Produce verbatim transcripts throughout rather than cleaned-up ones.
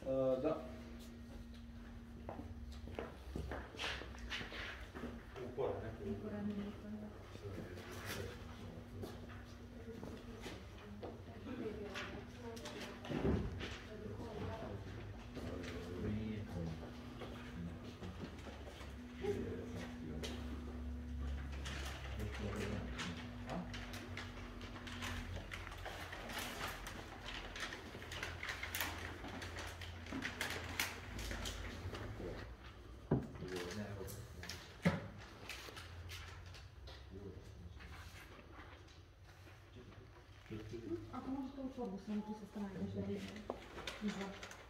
Uh, da. Upora, ne? Upora, ne. Ako možete u autobusu, on tu se stavlješ da vidimo izvod.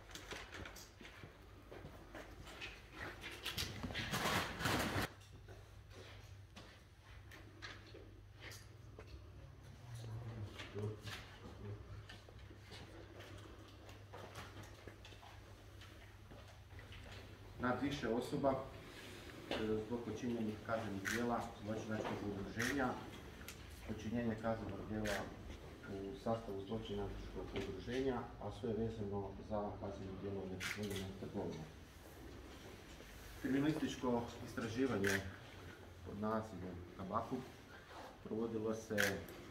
Nad više osoba zbog počinjenih kaznenih djela zločinačkog udruženja, počinjenje kaznenog djela u sastavu zločinačkog udruženja, a sve je vezano za kazneno djelo nedozvoljeno trgovali. Kriminalističko istraživanje pod nazivom tabaku provodilo se